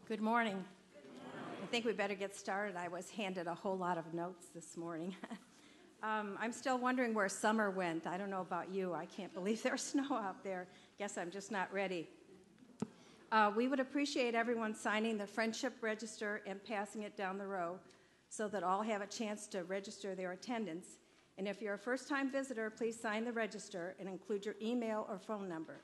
Good morning. I think we better get started. I was handed a whole lot of notes this morning. I'm still wondering where summer went. I don't know about you. I can't believe there's snow out there. Guess I'm just not ready. We would appreciate everyone signing the friendship register and passing it down the row so that all have a chance to register their attendance. And if you're a first-time visitor, please sign the register and include your email or phone number.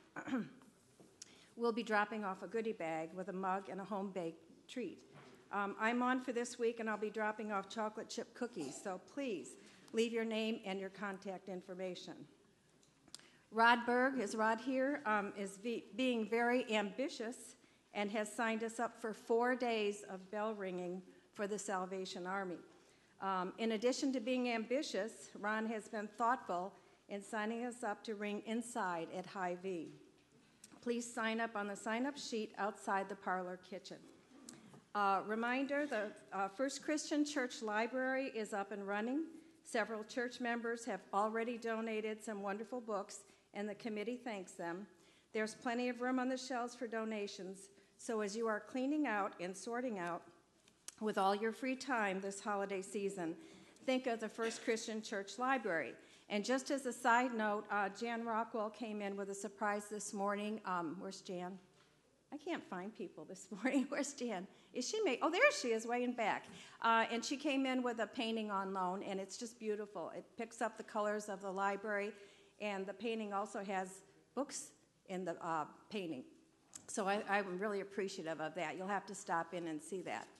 We'll be dropping off a goodie bag with a mug and a home-baked treat. I'm on for this week, and I'll be dropping off chocolate chip cookies, so please leave your name and your contact information. Rod Berg, is Rod here, is being very ambitious and has signed us up for 4 days of bell ringing for the Salvation Army. In addition to being ambitious, Ron has been thoughtful in signing us up to ring inside at High V. Please sign up on the sign-up sheet outside the parlor kitchen. Reminder, the First Christian Church Library is up and running. Several church members have already donated some wonderful books, and the committee thanks them. There's plenty of room on the shelves for donations, so as you are cleaning out and sorting out with all your free time this holiday season, think of the First Christian Church Library. And just as a side note, Jan Rockwell came in with a surprise this morning. Where's Jan? I can't find people this morning. Where's Jan? Is she Oh, there she is, way in back. And she came in with a painting on loan, and it's just beautiful. It picks up the colors of the library, and the painting also has books in the painting. So I'm really appreciative of that. You'll have to stop in and see that.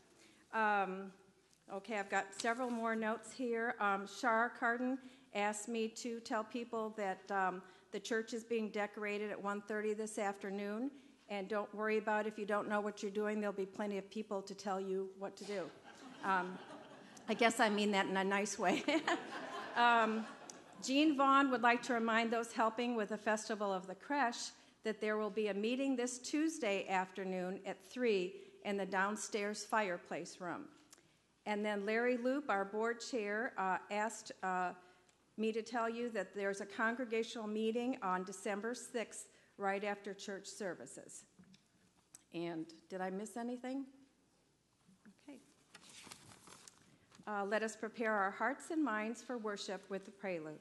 Okay, I've got several more notes here. Shar Carden asked me to tell people that the church is being decorated at 1:30 this afternoon, and don't worry about if you don't know what you're doing. There'll be plenty of people to tell you what to do. I guess I mean that in a nice way. Jean Vaughn would like to remind those helping with the Festival of the Creche that there will be a meeting this Tuesday afternoon at 3 in the downstairs fireplace room. And then Larry Loop, our board chair, asked me to tell you that there's a congregational meeting on December 6th right after church services. And did I miss anything? Okay. Let us prepare our hearts and minds for worship with the prelude.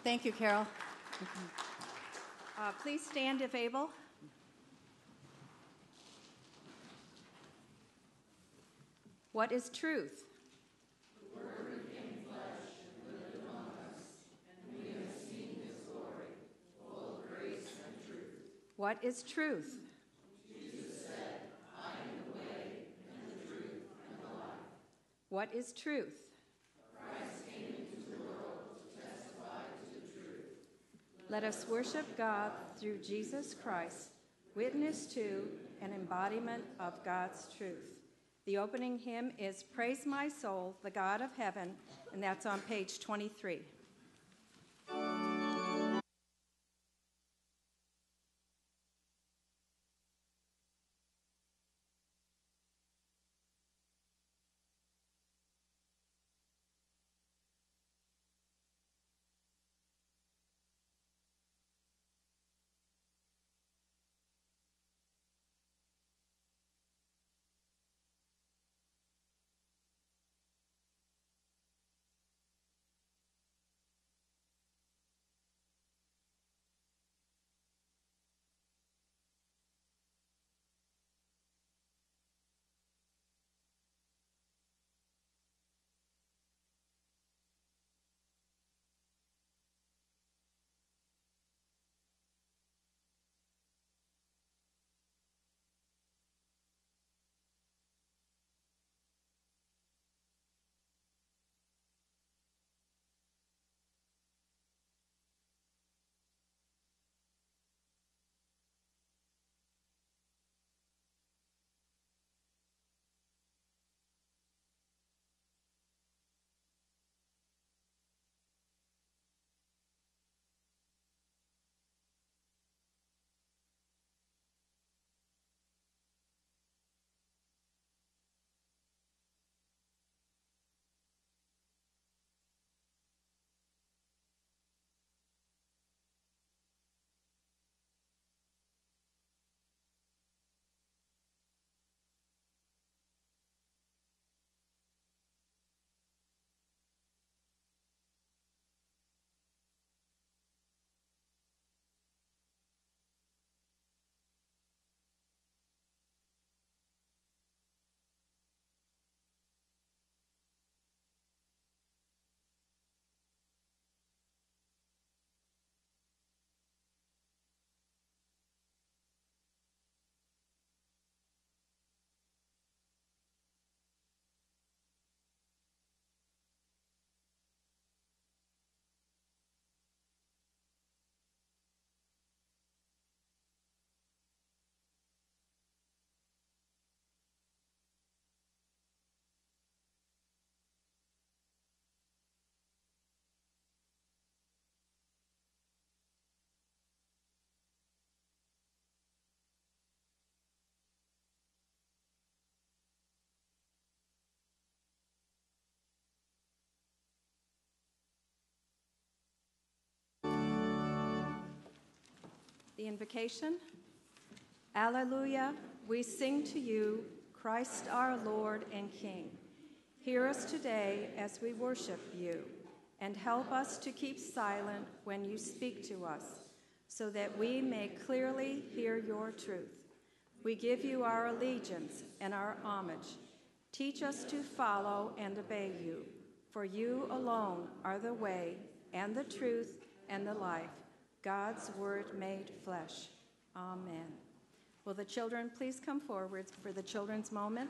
Thank you, Carol. Please stand if able. What is truth? The Word became flesh and lived among us, and we have seen His glory, full of grace and truth. What is truth? Jesus said, I am the way, and the truth, and the life. What is truth? Christ came into the world to testify to the truth. Let us worship God through Jesus Christ, witness to and embodiment of God's truth. The opening hymn is Praise My Soul, the God of Heaven, and that's on page 23. The invocation. Alleluia, we sing to you, Christ our Lord and King. Hear us today as we worship you, and help us to keep silent when you speak to us, so that we may clearly hear your truth. We give you our allegiance and our homage. Teach us to follow and obey you, for you alone are the way and the truth and the life, God's word made flesh. Amen. Will the children please come forward for the children's moment?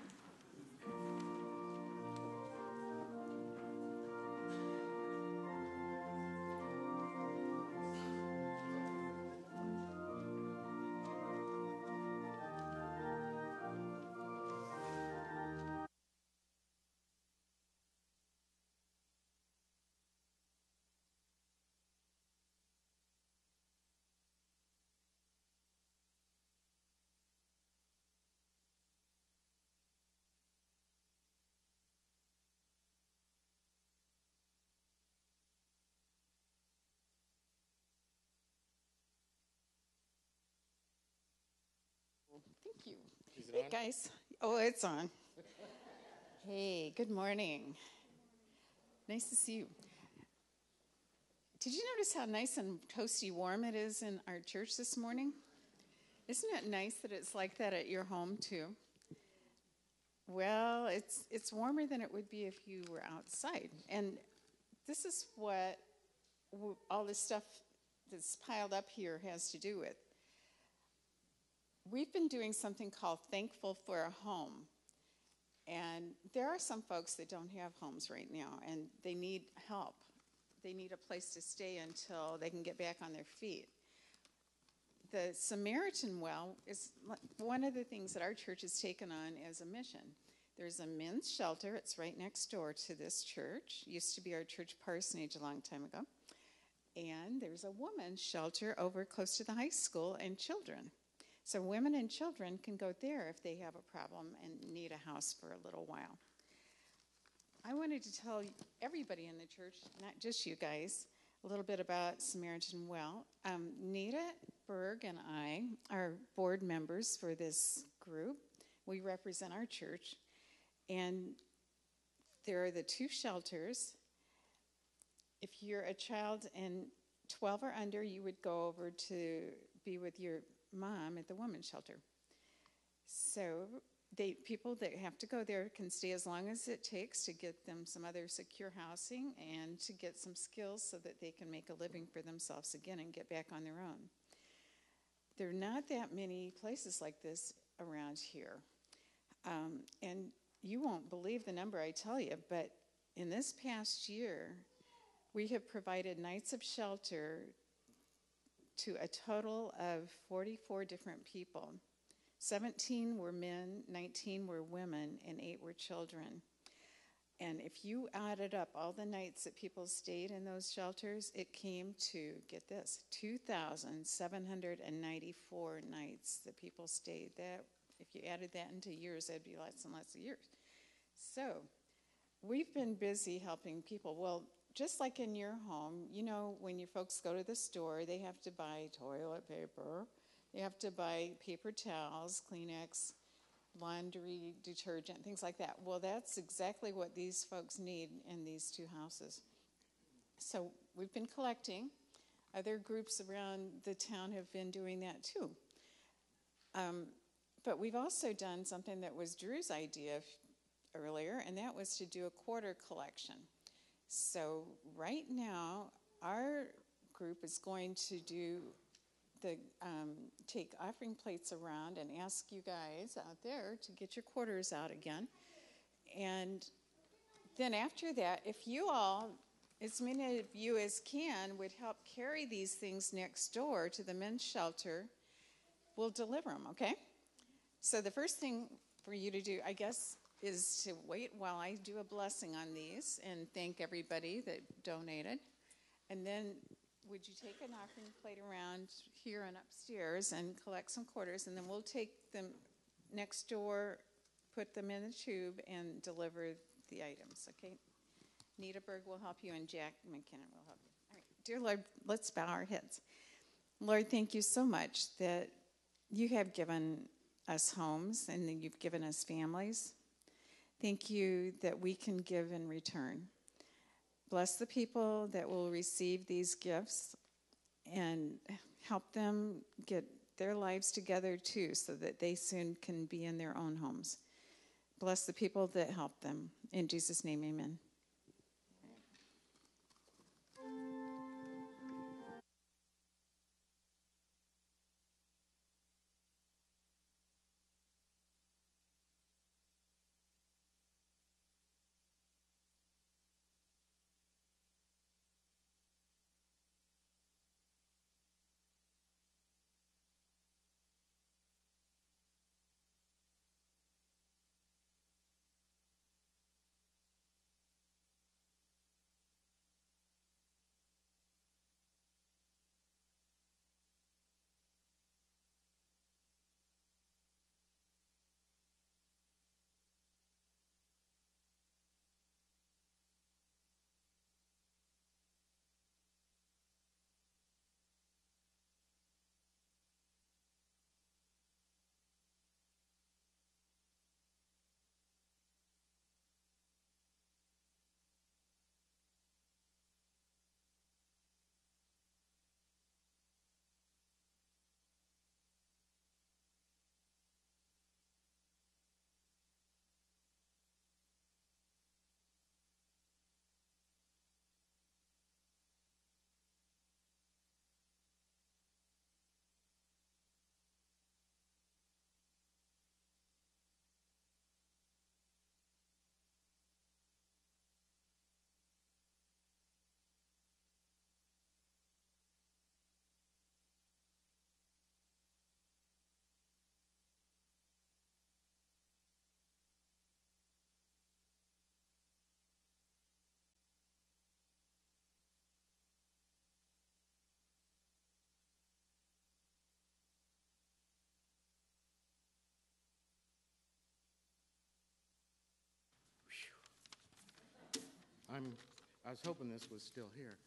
Thank you. Hey, guys. Oh, it's on. Hey, good morning. Nice to see you. Did you notice how nice and toasty warm it is in our church this morning? Isn't it nice that it's like that at your home too? Well, it's warmer than it would be if you were outside. And this is what all this stuff that's piled up here has to do with. We've been doing something called Thankful for a Home. And there are some folks that don't have homes right now, and they need help. They need a place to stay until they can get back on their feet. The Samaritan Well is one of the things that our church has taken on as a mission. There's a men's shelter. It's right next door to this church. It used to be our church parsonage a long time ago. And there's a women's shelter over close to the high school and children. So women and children can go there if they have a problem and need a house for a little while. I wanted to tell everybody in the church, not just you guys, a little bit about Samaritan Well. Nita Berg and I are board members for this group. We represent our church. And there are the two shelters. If you're a child and 12 or under, you would go over to be with your mom at the women's shelter. So people that have to go there can stay as long as it takes to get them some other secure housing and to get some skills so that they can make a living for themselves again and get back on their own. There are not that many places like this around here. And you won't believe the number I tell you, but in this past year, we have provided nights of shelter to a total of 44 different people. 17 were men, 19 were women, and 8 were children. And if you added up all the nights that people stayed in those shelters, it came to, get this, 2,794 nights that people stayed. That, if you added that into years, that'd be lots and lots of years. So we've been busy helping people. Well, just like in your home, you know, when your folks go to the store, they have to buy toilet paper, they have to buy paper towels, Kleenex, laundry, detergent, things like that. Well, that's exactly what these folks need in these two houses. So we've been collecting. Other groups around the town have been doing that too. But we've also done something that was Drew's idea earlier, and that was to do a quarter collection. So right now, our group is going to do take offering plates around and ask you guys out there to get your quarters out again. And then after that, if you all, as many of you as can, would help carry these things next door to the men's shelter, we'll deliver them, okay? So the first thing for you to do, I guess, is to wait while I do a blessing on these and thank everybody that donated. And then would you take an offering plate around here and upstairs and collect some quarters, and then we'll take them next door, put them in the tube, and deliver the items, okay? Nita Berg will help you, and Jack McKinnon will help you. All right, dear Lord, let's bow our heads. Lord, thank you so much that you have given us homes and that you've given us families. Thank you that we can give in return. Bless the people that will receive these gifts and help them get their lives together too so that they soon can be in their own homes. Bless the people that help them. In Jesus' name, amen. I was hoping this was still here.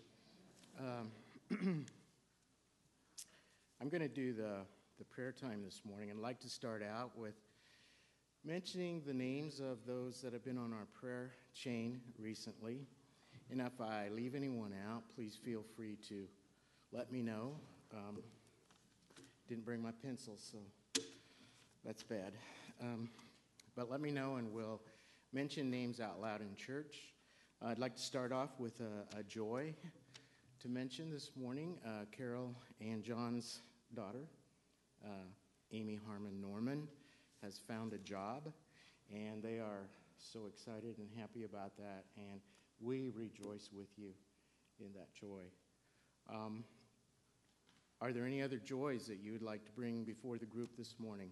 I'm going to do the prayer time this morning. I'd like to start out with mentioning the names of those that have been on our prayer chain recently. And if I leave anyone out, please feel free to let me know. Didn't bring my pencil, so that's bad. But let me know, and we'll mention names out loud in church. I'd like to start off with a joy to mention this morning. Carol and John's daughter, Amy Harmon Norman, has found a job, and they are so excited and happy about that, and we rejoice with you in that joy. Are there any other joys that you would like to bring before the group this morning?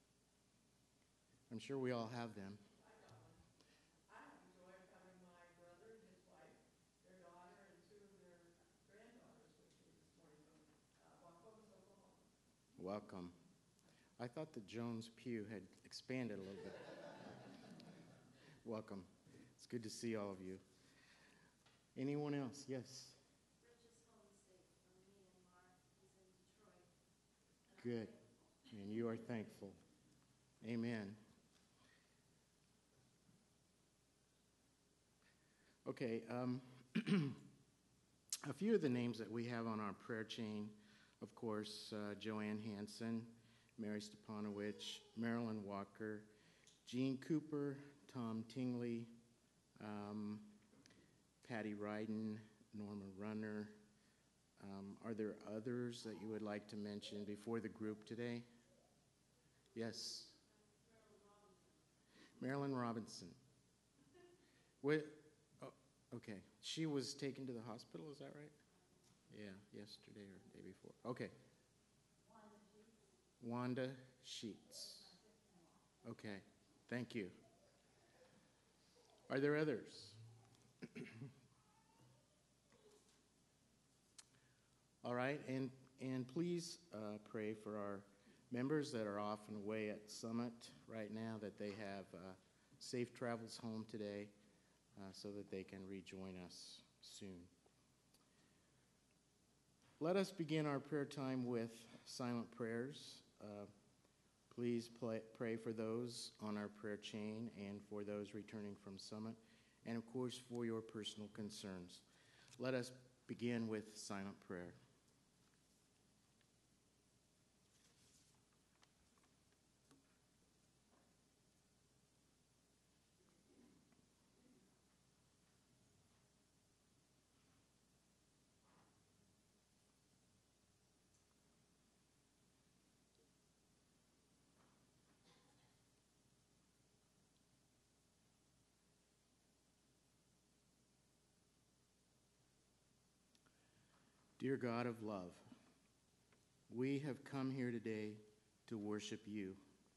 I'm sure we all have them. I got one. I have the joy of having my brother and his wife, their daughter, and two of their granddaughters with me this morning from Macomb, Oklahoma. Welcome. I thought the Jones pew had expanded a little bit. Welcome. It's good to see all of you. Anyone else? Yes. Rich is home safe from Myanmar. He's in Detroit. Good. And you are thankful. Amen. Okay. A few of the names that we have on our prayer chain, of course, Joanne Hansen, Mary Stepanowicz, Marilyn Walker, Jean Cooper, Tom Tingley, Patty Ryden, Norma Runner. Are there others that you would like to mention before the group today? Yes. Marilyn Robinson. What? Oh, okay. She was taken to the hospital, is that right? Yeah, yesterday or the day before. Okay. Wanda Sheets. Okay, thank you. Are there others? All right, and please pray for our members that are off and away at Summit right now, that they have safe travels home today so that they can rejoin us soon. Let us begin our prayer time with silent prayers. Please pray for those on our prayer chain and for those returning from Summit, and of course for your personal concerns. Let us begin with silent prayer. Dear God of love, we have come here today to worship you.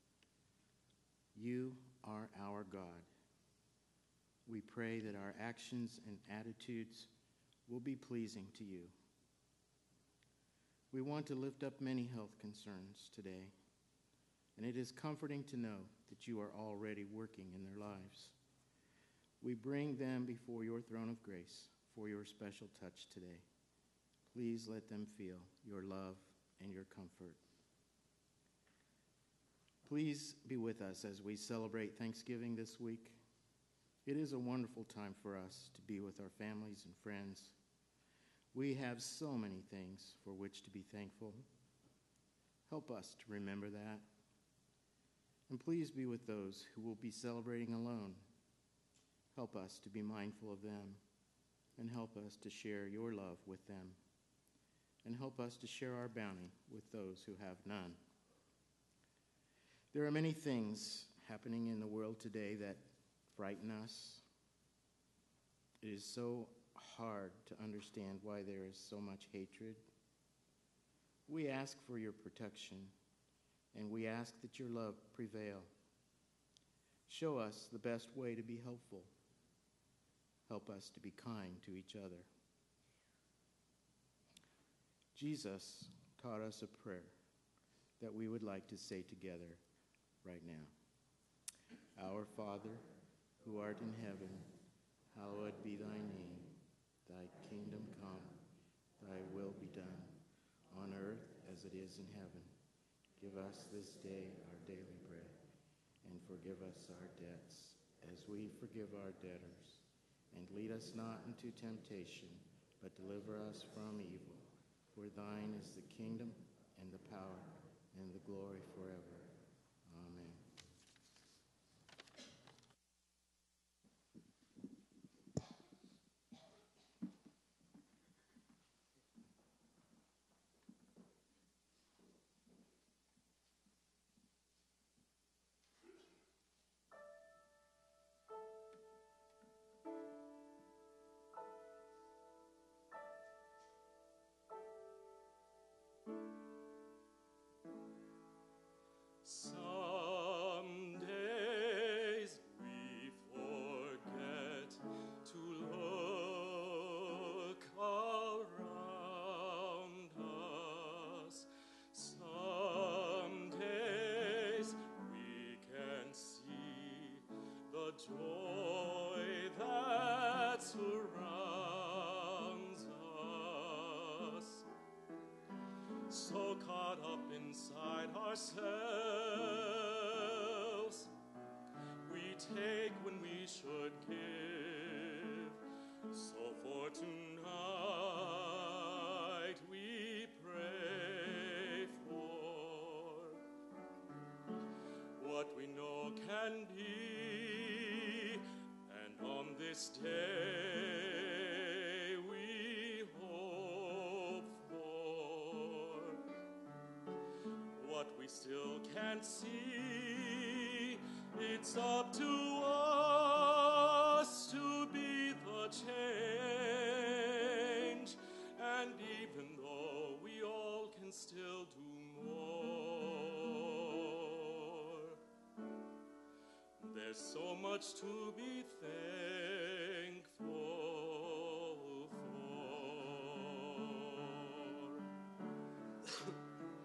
You are our God. We pray that our actions and attitudes will be pleasing to you. We want to lift up many health concerns today, and it is comforting to know that you are already working in their lives. We bring them before your throne of grace for your special touch today. Please let them feel your love and your comfort. Please be with us as we celebrate Thanksgiving this week. It is a wonderful time for us to be with our families and friends. We have so many things for which to be thankful. Help us to remember that. And please be with those who will be celebrating alone. Help us to be mindful of them, and help us to share your love with them, and help us to share our bounty with those who have none. There are many things happening in the world today that frighten us. It is so hard to understand why there is so much hatred. We ask for your protection, and we ask that your love prevail. Show us the best way to be helpful. Help us to be kind to each other. Jesus taught us a prayer that we would like to say together right now. Our Father, who art in heaven, Hallowed be thy name. Thy kingdom come, thy will be done, on earth as it is in heaven. Give us this day our daily bread, and forgive us our debts, as we forgive our debtors. And lead us not into temptation, but deliver us from evil. For thine is the kingdom, and the power, and the glory forever. Amen. Some days we forget to look around us. Some days we can see the joy that surrounds us. So caught up inside ourselves, we take when we should give. So for tonight we pray for what we know can be, and on this day we hope for what we still can't see. It's up to us to be the change, and even though we all can still do more, there's so much to be thankful for.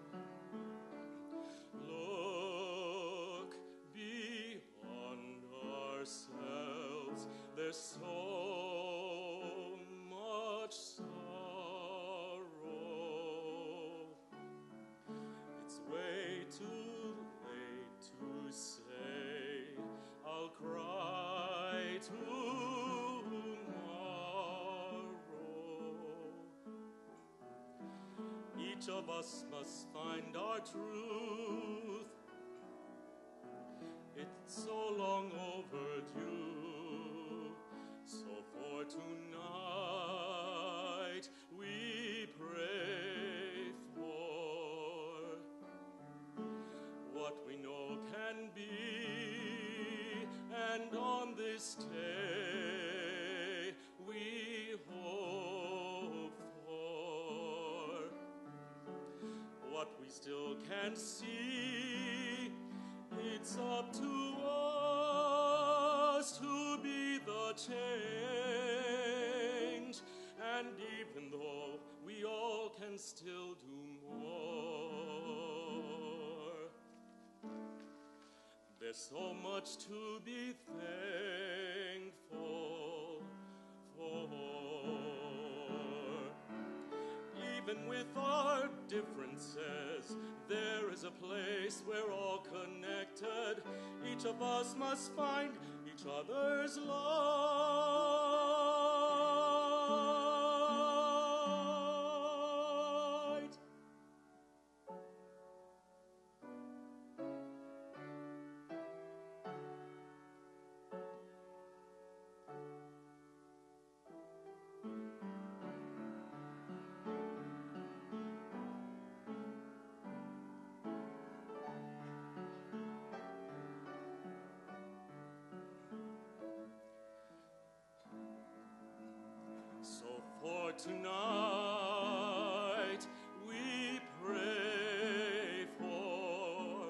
Look beyond ourselves, there's so much sorrow. It's way too late to say, I'll cry tomorrow. Each of us must find our truth. It's so long overdue. So for tonight we pray for what we know can be, and on this day we hope for what we still can't see. It's up to us to be the change, and even though we all can still do more, there's so much to be thankful for. Even with our differences, there is a place we're all connected. Each of us must find each other's light. So for tonight we pray for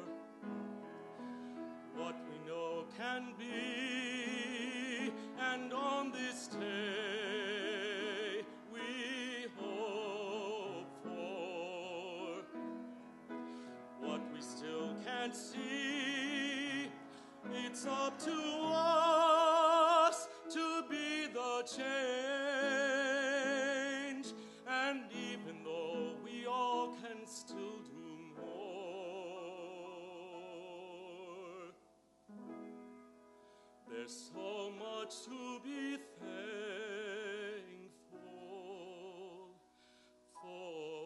what we know can be, and on this day we hope for what we still can't see. It's up to us to be There's so much to be thankful for.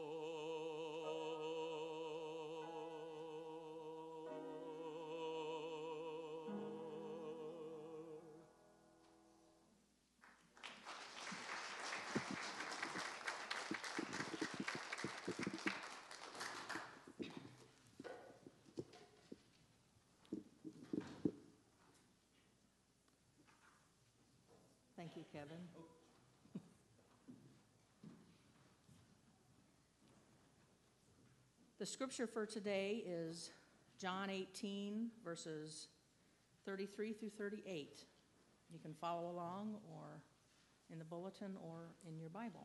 Thank you, Kevin. The scripture for today is John 18, verses 33 through 38. You can follow along or in the bulletin or in your Bible.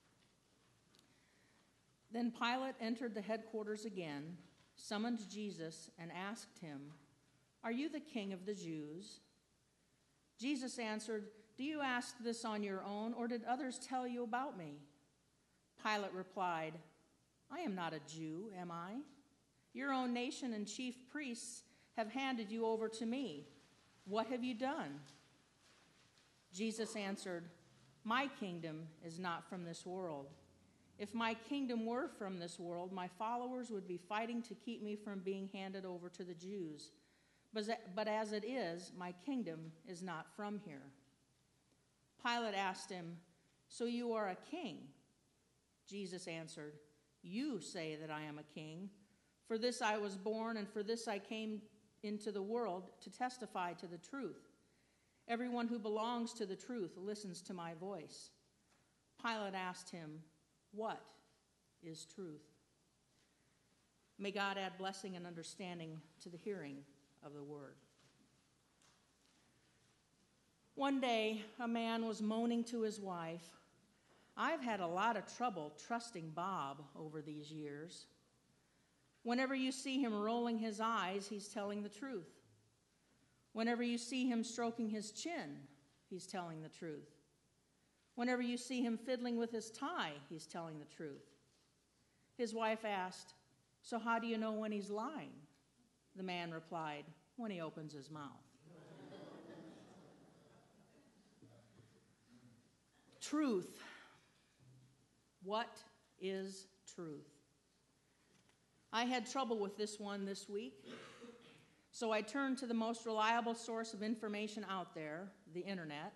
Then Pilate entered the headquarters again, summoned Jesus, and asked him, "Are you the king of the Jews?" Jesus answered, "Do you ask this on your own, or did others tell you about me?" Pilate replied, "I am not a Jew, am I? Your own nation and chief priests have handed you over to me. What have you done?" Jesus answered, "My kingdom is not from this world. If my kingdom were from this world, my followers would be fighting to keep me from being handed over to the Jews. But as it is, my kingdom is not from here." Pilate asked him, "So you are a king?" Jesus answered, "You say that I am a king. For this I was born, and for this I came into the world, to testify to the truth. Everyone who belongs to the truth listens to my voice." Pilate asked him, "What is truth?" May God add blessing and understanding to the hearing of the word. One day, a man was moaning to his wife, "I've had a lot of trouble trusting Bob over these years. Whenever you see him rolling his eyes, he's telling the truth. Whenever you see him stroking his chin, he's telling the truth. Whenever you see him fiddling with his tie, he's telling the truth." His wife asked, "So how do you know when he's lying?" The man replied, "When he opens his mouth." Truth. What is truth? I had trouble with this one this week, so I turned to the most reliable source of information out there, the internet,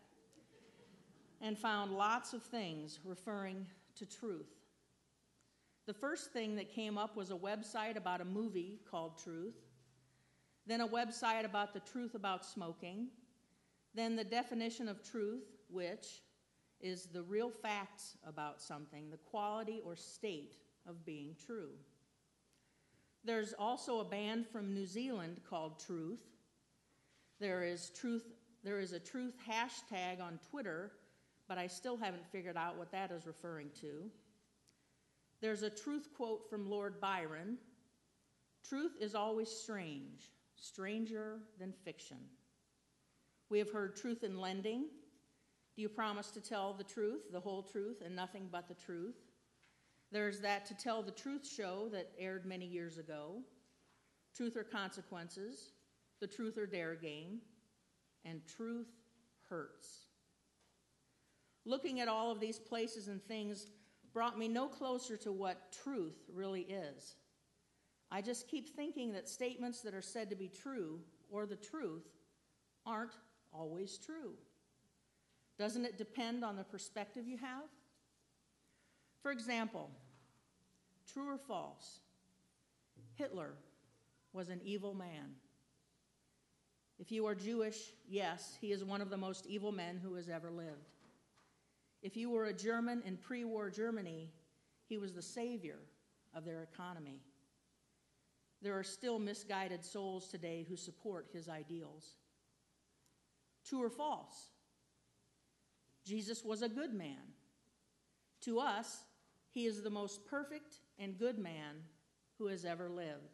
and found lots of things referring to truth. The first thing that came up was a website about a movie called Truth, then a website about the truth about smoking, then the definition of truth, which is the real facts about something, the quality or state of being true. There's also a band from New Zealand called Truth. There is a truth hashtag on Twitter, but I still haven't figured out what that is referring to. There's a truth quote from Lord Byron. "Truth is always strange, stranger than fiction." We have heard truth in lending. Do you promise to tell the truth, the whole truth, and nothing but the truth? There's that To Tell the Truth show that aired many years ago. Truth or Consequences, the Truth or Dare game, and Truth Hurts. Looking at all of these places and things brought me no closer to what truth really is. I just keep thinking that statements that are said to be true, or the truth, aren't always true. Doesn't it depend on the perspective you have? For example, true or false? Hitler was an evil man. If you are Jewish, yes, he is one of the most evil men who has ever lived. If you were a German in pre-war Germany, he was the savior of their economy. There are still misguided souls today who support his ideals. True or false? Jesus was a good man. To us, he is the most perfect and good man who has ever lived.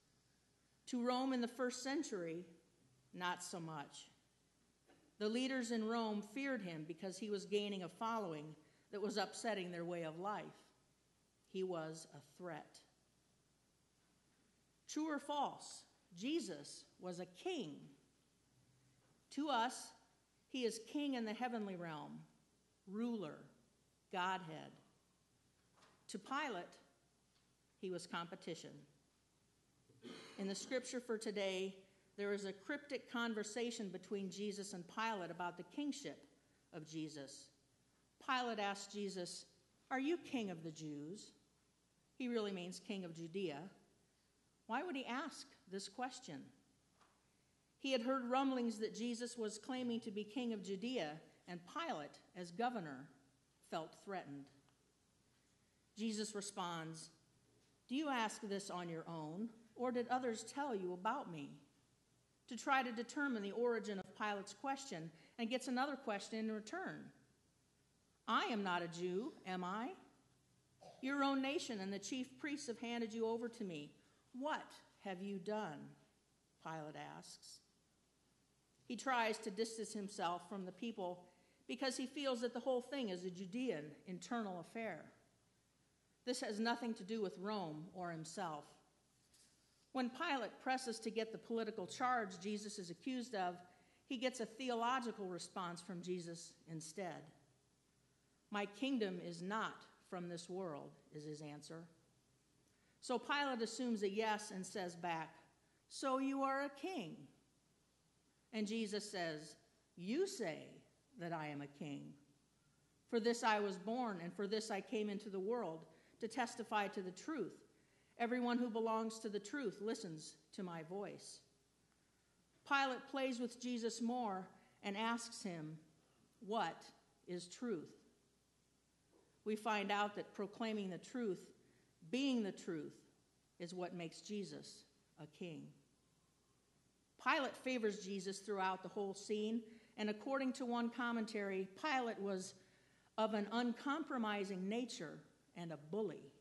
To Rome in the first century, not so much. The leaders in Rome feared him because he was gaining a following that was upsetting their way of life. He was a threat. True or false? Jesus was a king. To us, he is king in the heavenly realm, ruler, Godhead. To Pilate, he was competition. In the scripture for today, there is a cryptic conversation between Jesus and Pilate about the kingship of Jesus. Pilate asked Jesus, "Are you king of the Jews?" He really means king of Judea. Why would he ask this question? He had heard rumblings that Jesus was claiming to be king of Judea, and Pilate, as governor, felt threatened. Jesus responds, "Do you ask this on your own, or did others tell you about me?" To try to determine the origin of Pilate's question, and gets another question in return. "I am not a Jew, am I? Your own nation and the chief priests have handed you over to me. What have you done?" Pilate asks. He tries to distance himself from the people because he feels that the whole thing is a Judean internal affair. This has nothing to do with Rome or himself. When Pilate presses to get the political charge Jesus is accused of, he gets a theological response from Jesus instead. "My kingdom is not from this world," is his answer. So Pilate assumes a yes and says back, "So you are a king?" And Jesus says, "You say that I am a king. For this I was born, and for this I came into the world, to testify to the truth. Everyone who belongs to the truth listens to my voice." Pilate plays with Jesus more and asks him, "What is truth?" We find out that proclaiming the truth, being the truth, is what makes Jesus a king. Pilate favors Jesus throughout the whole scene, and according to one commentary, Pilate was of an uncompromising nature and a bully.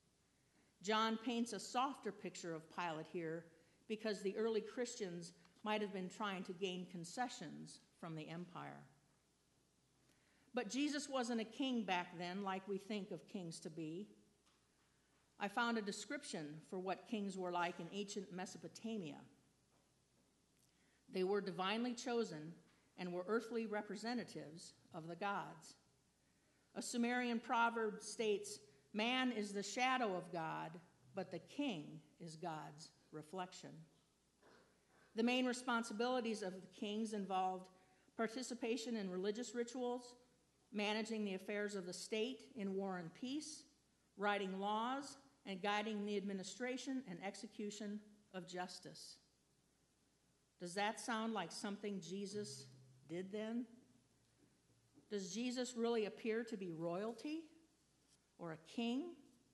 John paints a softer picture of Pilate here because the early Christians might have been trying to gain concessions from the empire. But Jesus wasn't a king back then like we think of kings to be. I found a description for what kings were like in ancient Mesopotamia. They were divinely chosen and were earthly representatives of the gods. A Sumerian proverb states, "Man is the shadow of God, but the king is God's reflection." The main responsibilities of the kings involved participation in religious rituals, managing the affairs of the state in war and peace, writing laws, and guiding the administration and execution of justice. Does that sound like something Jesus did then? Does Jesus really appear to be royalty or a king?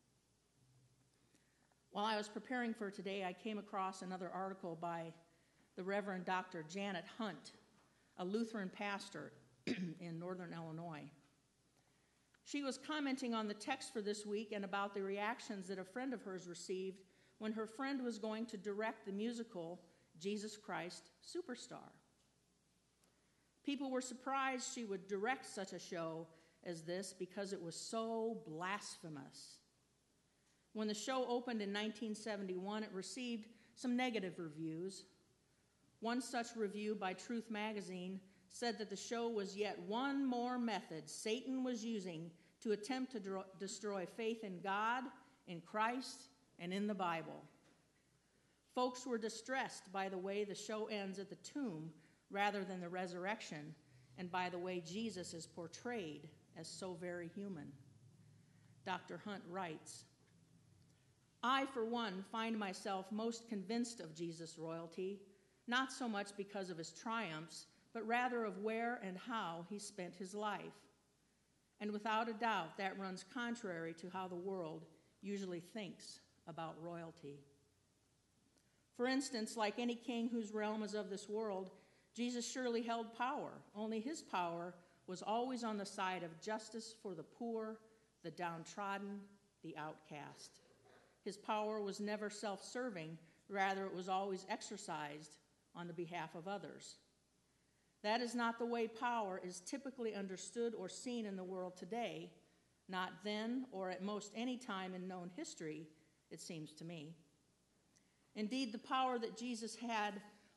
While I was preparing for today, I came across another article by the Reverend Dr. Janet Hunt, a Lutheran pastor in northern Illinois. She was commenting on the text for this week and about the reactions that a friend of hers received when her friend was going to direct the musical Jesus Christ Superstar. People were surprised she would direct such a show as this because it was so blasphemous. When the show opened in 1971, it received some negative reviews. One such review by Truth Magazine said that the show was yet one more method Satan was using to attempt to destroy faith in God, in Christ, and in the Bible. Folks were distressed by the way the show ends at the tomb rather than the resurrection, and by the way Jesus is portrayed as so very human. Dr. Hunt writes, "I, for one, find myself most convinced of Jesus' royalty, not so much because of his triumphs, but rather of where and how he spent his life. And without a doubt, that runs contrary to how the world usually thinks about royalty. For instance, like any king whose realm is of this world, Jesus surely held power, only his power was always on the side of justice for the poor, the downtrodden, the outcast. His power was never self-serving, rather it was always exercised on the behalf of others. That is not the way power is typically understood or seen in the world today, not then or at most any time in known history, it seems to me. Indeed, the power that Jesus had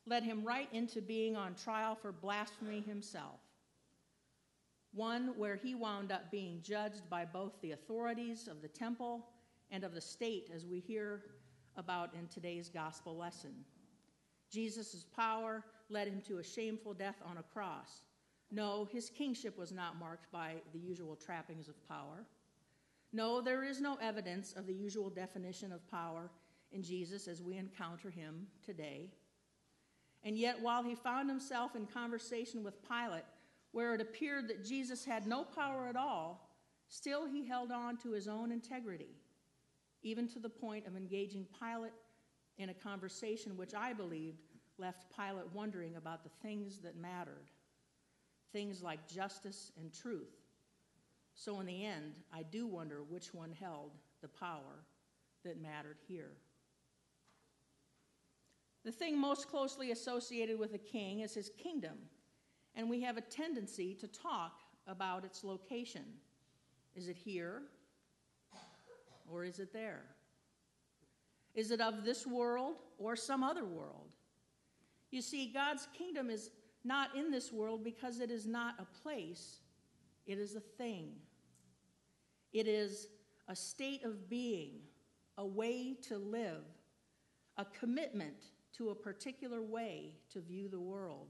led him right into being on trial for blasphemy himself, one where he wound up being judged by both the authorities of the temple and of the state, as we hear about in today's gospel lesson. Jesus' power led him to a shameful death on a cross. No, his kingship was not marked by the usual trappings of power. No, there is no evidence of the usual definition of power in Jesus as we encounter him today. And yet, while he found himself in conversation with Pilate, where it appeared that Jesus had no power at all, still he held on to his own integrity, even to the point of engaging Pilate in a conversation which I believed left Pilate wondering about the things that mattered, things like justice and truth. So in the end, I do wonder which one held the power that mattered here. The thing most closely associated with a king is his kingdom, and we have a tendency to talk about its location. Is it here, or is it there? Is it of this world or some other world? You see, God's kingdom is not in this world because it is not a place, it is a thing. It is a state of being, a way to live, a commitment to a particular way to view the world.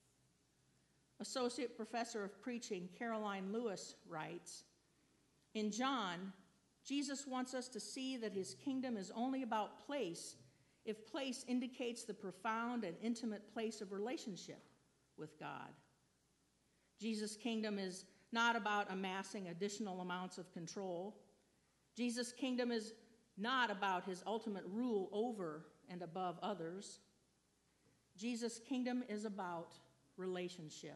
Associate Professor of Preaching Caroline Lewis writes, "In John, Jesus wants us to see that his kingdom is only about place if place indicates the profound and intimate place of relationship with God. Jesus' kingdom is not about amassing additional amounts of control. Jesus' kingdom is not about his ultimate rule over and above others. Jesus' kingdom is about relationship.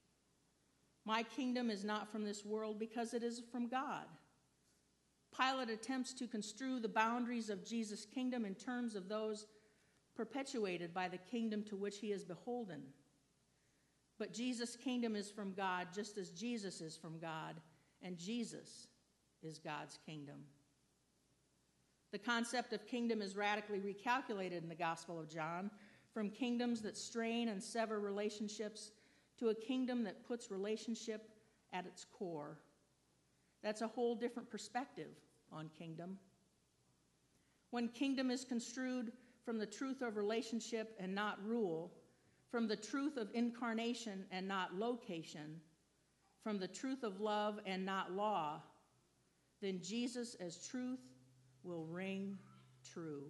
My kingdom is not from this world because it is from God." Pilate attempts to construe the boundaries of Jesus' kingdom in terms of those perpetuated by the kingdom to which he is beholden. But Jesus' kingdom is from God just as Jesus is from God, and Jesus is God's kingdom. The concept of kingdom is radically recalculated in the Gospel of John, from kingdoms that strain and sever relationships to a kingdom that puts relationship at its core. That's a whole different perspective on kingdom. When kingdom is construed from the truth of relationship and not rule, from the truth of incarnation and not location, from the truth of love and not law, then Jesus as truth will ring true.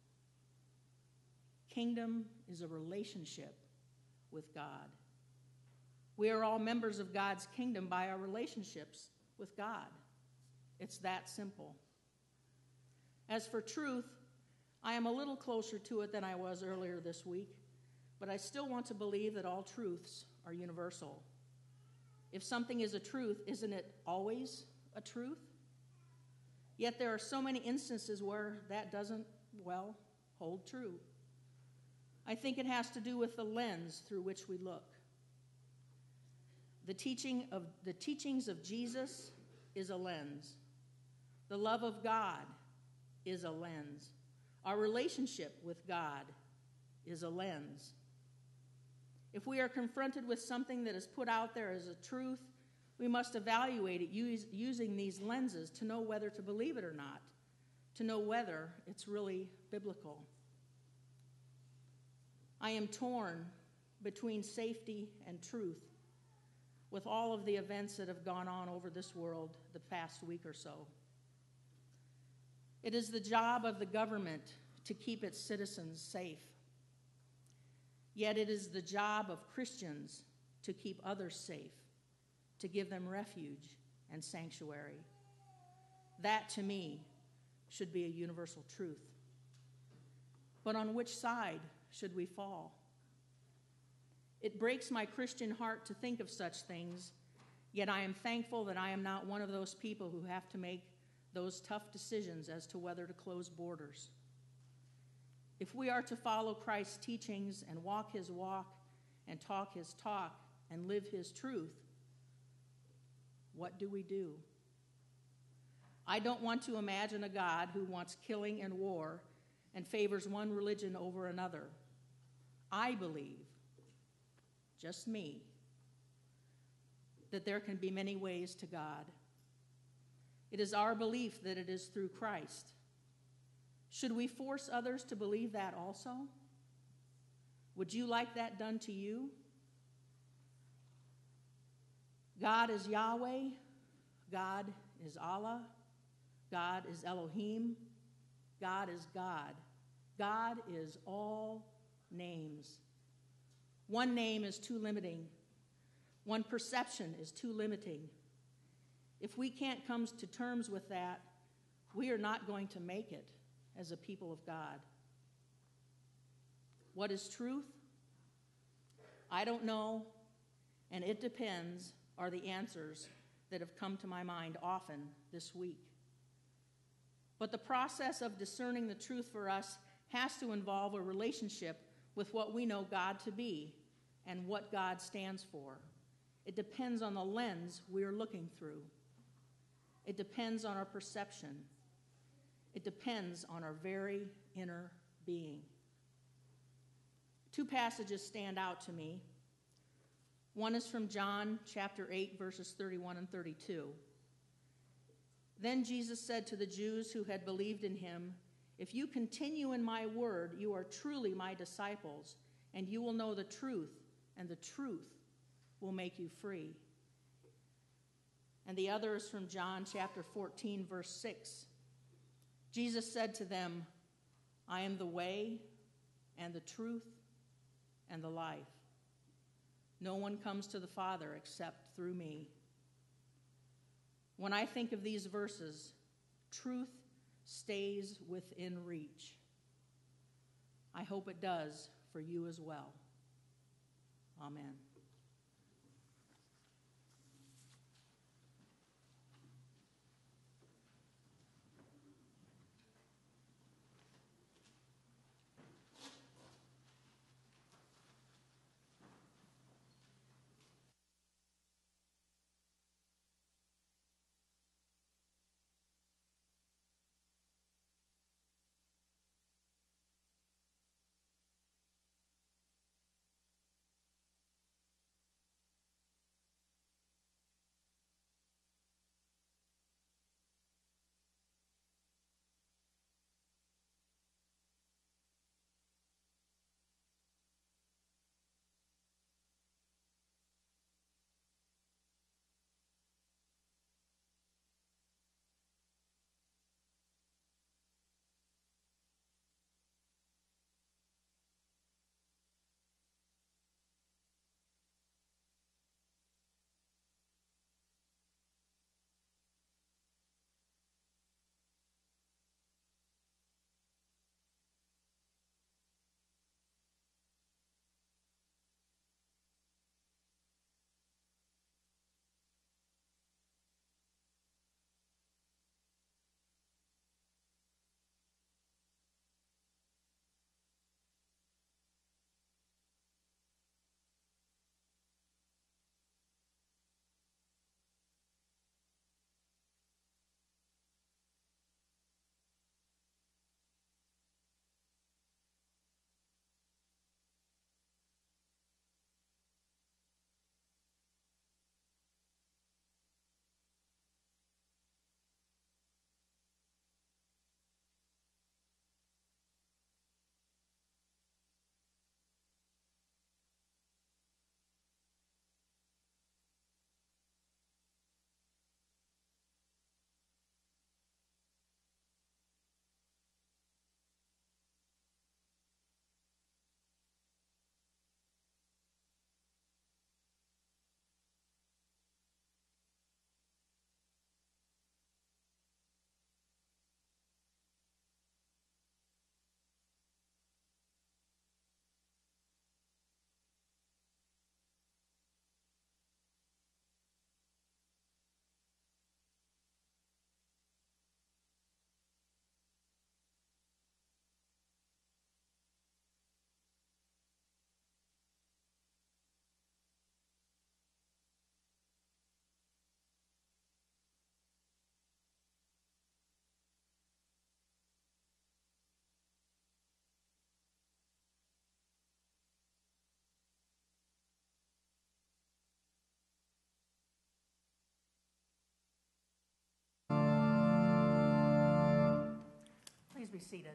Kingdom is a relationship with God. We are all members of God's kingdom by our relationships with God. It's that simple. As for truth, I am a little closer to it than I was earlier this week, but I still want to believe that all truths are universal. If something is a truth, isn't it always a truth? Yet there are so many instances where that doesn't, hold true. I think it has to do with the lens through which we look. The teachings of Jesus is a lens. The love of God is a lens. Our relationship with God is a lens. If we are confronted with something that is put out there as a truth, we must evaluate it using these lenses to know whether to believe it or not, to know whether it's really biblical. I am torn between safety and truth with all of the events that have gone on over this world the past week or so. It is the job of the government to keep its citizens safe. Yet it is the job of Christians to keep others safe, to give them refuge and sanctuary. That, to me, should be a universal truth. But on which side should we fall? It breaks my Christian heart to think of such things, yet I am thankful that I am not one of those people who have to make those tough decisions as to whether to close borders. If we are to follow Christ's teachings and walk his walk and talk his talk and live his truth, what do we do? I don't want to imagine a God who wants killing and war and favors one religion over another. I believe, just me, that there can be many ways to God. It is our belief that it is through Christ. Should we force others to believe that also? Would you like that done to you? God is Yahweh. God is Allah. God is Elohim. God is God. God is all names. One name is too limiting. One perception is too limiting. If we can't come to terms with that, we are not going to make it as a people of God. What is truth? I don't know, and it depends are the answers that have come to my mind often this week. But the process of discerning the truth for us has to involve a relationship with what we know God to be and what God stands for. It depends on the lens we are looking through. It depends on our perception. It depends on our very inner being. Two passages stand out to me. One is from John chapter 8, verses 31 and 32. Then Jesus said to the Jews who had believed in him, "If you continue in my word, you are truly my disciples, and you will know the truth, and the truth will make you free." And the other is from John chapter 14, verse 6. Jesus said to them, "I am the way and the truth and the life. No one comes to the Father except through me." When I think of these verses, truth stays within reach. I hope it does for you as well. Amen. be seated.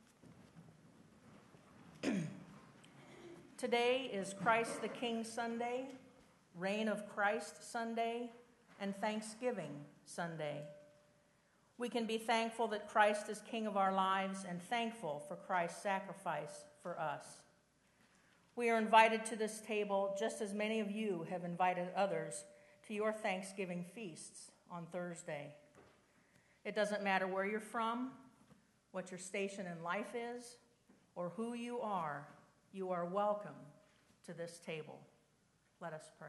Today is Christ the King Sunday, Reign of Christ Sunday, and Thanksgiving Sunday. We can be thankful that Christ is King of our lives and thankful for Christ's sacrifice for us. We are invited to this table just as many of you have invited others to your Thanksgiving feasts on Thursday. It doesn't matter where you're from, what your station in life is, or who you are welcome to this table. Let us pray.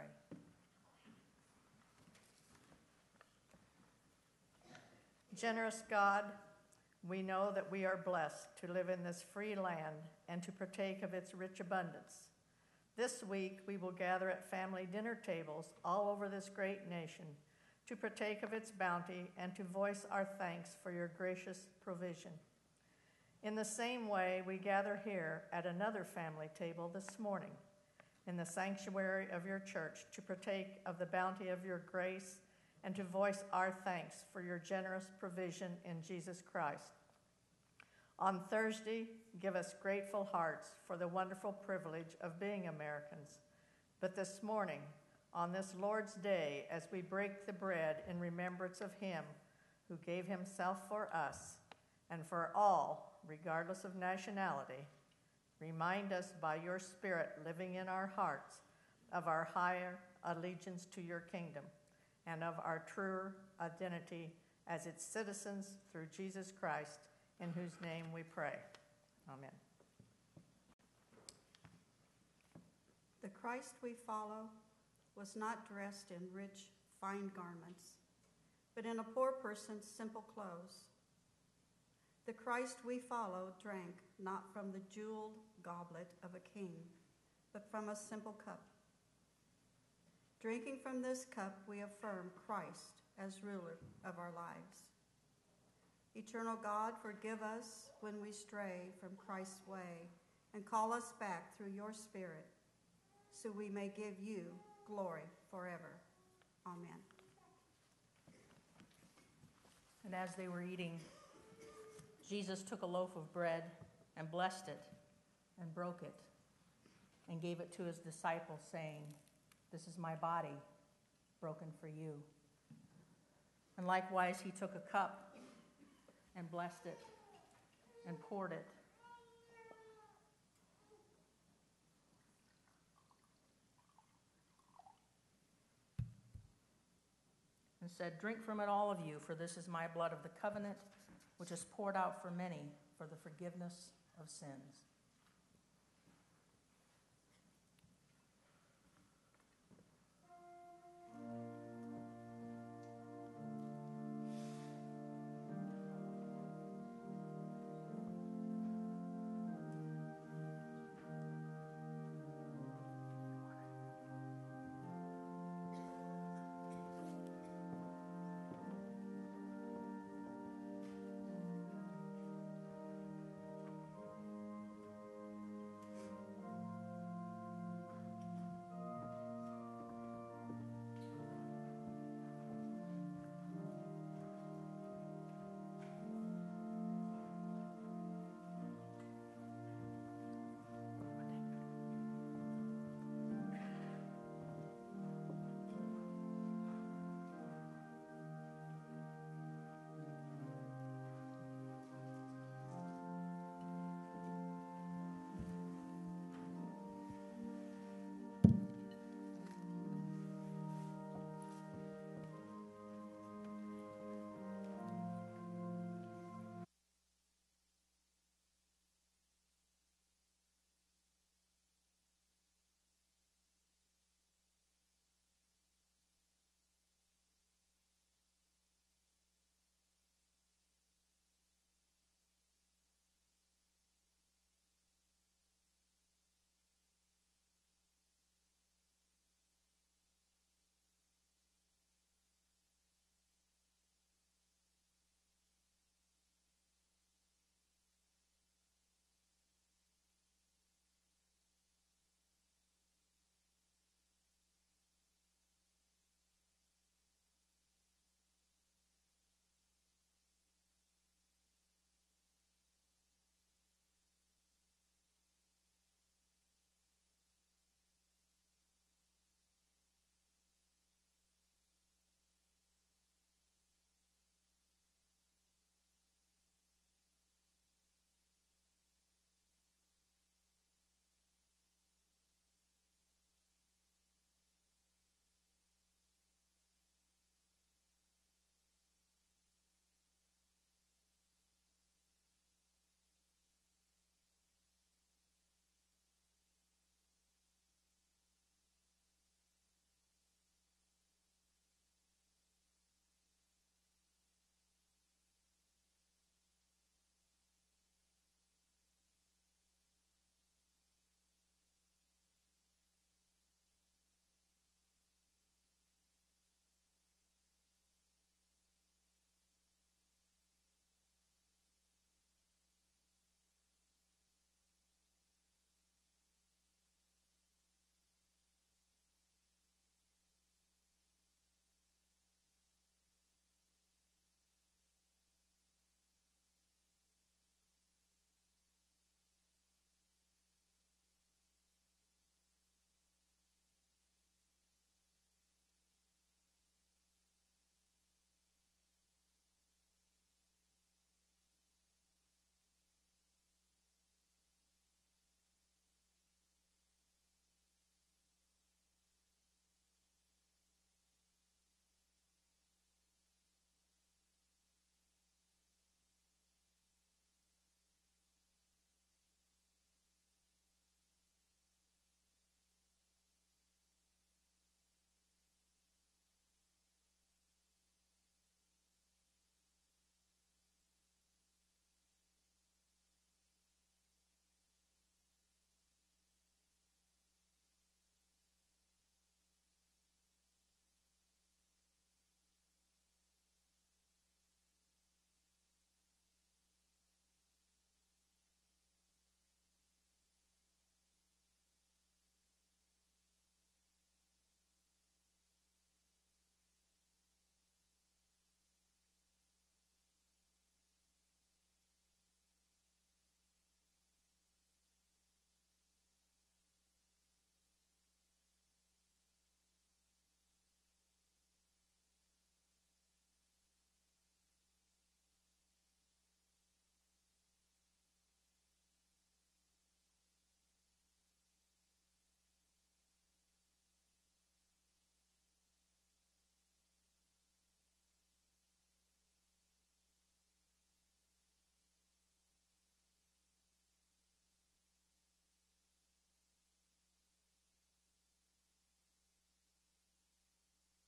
Generous God, we know that we are blessed to live in this free land and to partake of its rich abundance. This week, we will gather at family dinner tables all over this great nation to partake of its bounty and to voice our thanks for your gracious provision. In the same way, we gather here at another family table this morning in the sanctuary of your church to partake of the bounty of your grace and to voice our thanks for your generous provision in Jesus Christ. On Thursday, give us grateful hearts for the wonderful privilege of being Americans. But this morning, on this Lord's Day, as we break the bread in remembrance of him who gave himself for us and for all, regardless of nationality, remind us by your Spirit living in our hearts of our higher allegiance to your kingdom and of our true identity as its citizens through Jesus Christ, in whose name we pray. Amen. The Christ we follow was not dressed in rich, fine garments, but in a poor person's simple clothes. The Christ we follow drank not from the jeweled goblet of a king, but from a simple cup. Drinking from this cup, we affirm Christ as ruler of our lives. Eternal God, forgive us when we stray from Christ's way and call us back through your Spirit, so we may give you glory forever. Amen. And as they were eating, Jesus took a loaf of bread and blessed it and broke it and gave it to his disciples, saying, "This is my body broken for you." And likewise, he took a cup and blessed it and poured it. And said, "Drink from it, all of you, for this is my blood of the covenant, which is poured out for many for the forgiveness of sins."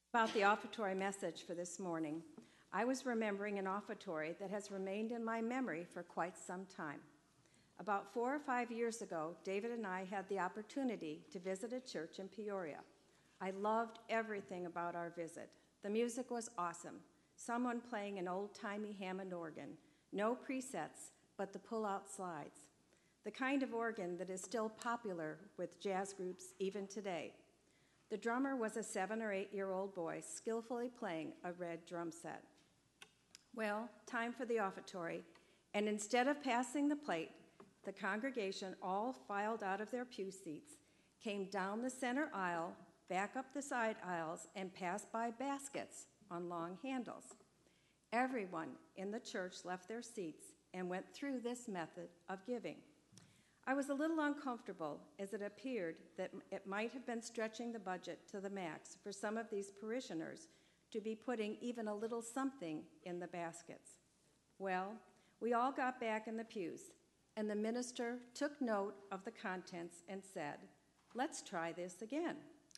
About the offertory message for this morning, I was remembering an offertory that has remained in my memory for quite some time. About 4 or 5 years ago, David and I had the opportunity to visit a church in Peoria. I loved everything about our visit. The music was awesome. Someone playing an old-timey Hammond organ. No presets, but the pull-out slides. The kind of organ that is still popular with jazz groups even today. The drummer was a 7 or 8-year-old boy skillfully playing a red drum set. Well, time for the offertory, and instead of passing the plate, the congregation all filed out of their pew seats, came down the center aisle, back up the side aisles, and passed by baskets on long handles. Everyone in the church left their seats and went through this method of giving. I was a little uncomfortable, as it appeared that it might have been stretching the budget to the max for some of these parishioners to be putting even a little something in the baskets. Well, we all got back in the pews, and the minister took note of the contents and said, "Let's try this again."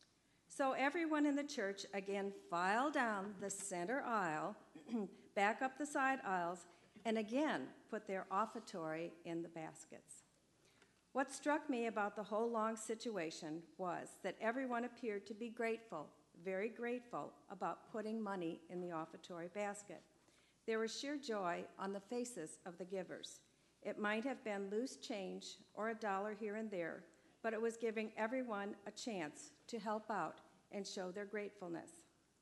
So everyone in the church again filed down the center aisle, back up the side aisles, and again put their offertory in the baskets. What struck me about the whole long situation was that everyone appeared to be grateful, very grateful, about putting money in the offertory basket. There was sheer joy on the faces of the givers. It might have been loose change or a dollar here and there, but it was giving everyone a chance to help out and show their gratefulness.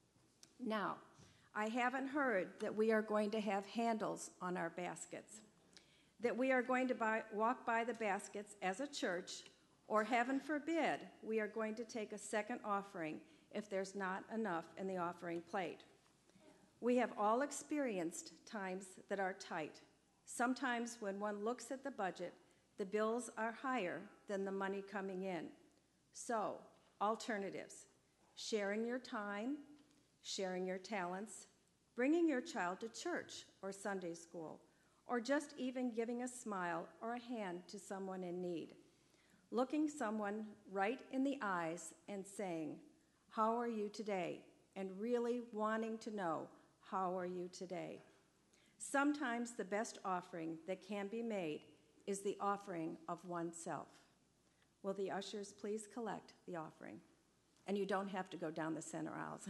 Now, I haven't heard that we are going to have handles on our baskets, that we are going to walk by the baskets as a church, or heaven forbid, we are going to take a second offering if there's not enough in the offering plate. We have all experienced times that are tight. Sometimes when one looks at the budget, the bills are higher than the money coming in. So, alternatives: sharing your time, sharing your talents, bringing your child to church or Sunday school, or just even giving a smile or a hand to someone in need. Looking someone right in the eyes and saying, "How are you today?" and really wanting to know, "How are you today?" Sometimes the best offering that can be made is the offering of oneself. Will the ushers please collect the offering? And you don't have to go down the center aisles.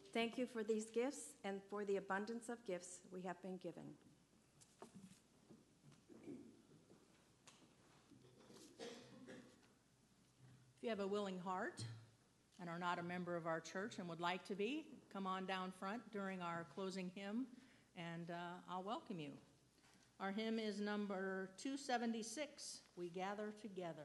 Thank you for these gifts and for the abundance of gifts we have been given. If you have a willing heart and are not a member of our church and would like to be, come on down front during our closing hymn, and I'll welcome you. Our hymn is number 276, We Gather Together.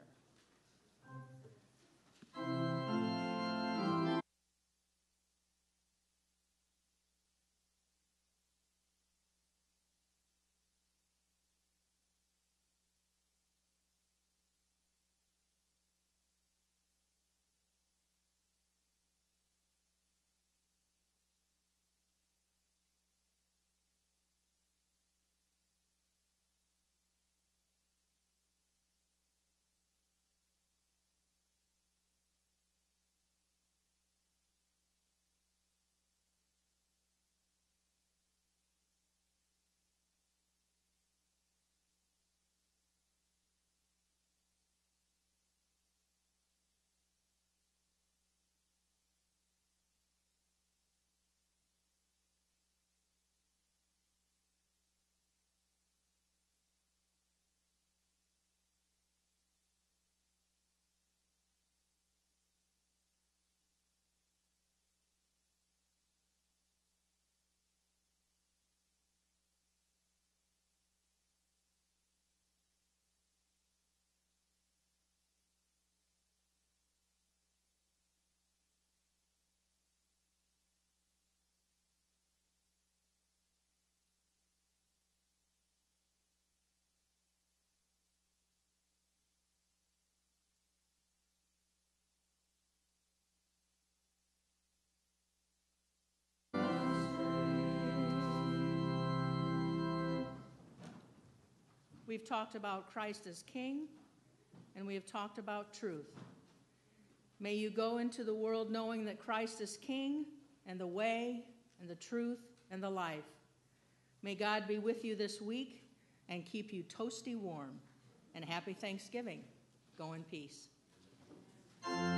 We've talked about Christ as King, and we have talked about truth. May you go into the world knowing that Christ is King and the way and the truth and the life. May God be with you this week and keep you toasty warm. And happy Thanksgiving. Go in peace.